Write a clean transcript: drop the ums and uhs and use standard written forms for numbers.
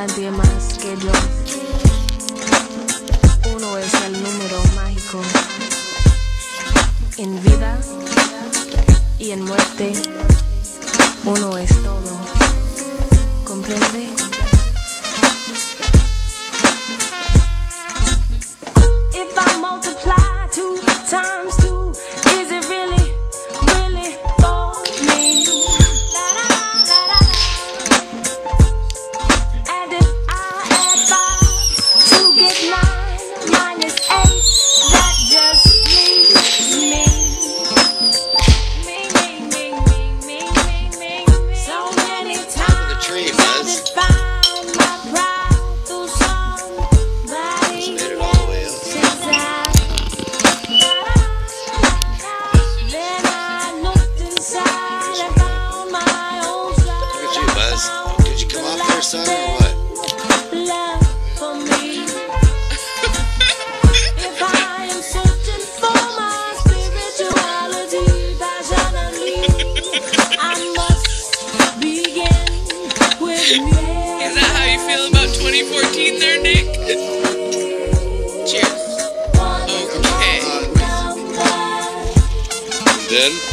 nadie más que yo. Uno es el número mágico. En vida y en muerte, uno es todo. ¿Comprende? If I multiply 2 times 2, is it really, really for me? And if I add 5 to get 9 minus 8, that just leaves me. So many times I define my pride through somebody else's eyes. Then I looked inside and found my own side. Look at you, Buzz. Did you come off there, son, or what? Left for me. If I am searching for my spirituality passionately, I must begin with me. Is that how you feel about 2014 there, Nick? Cheers. Okay. Then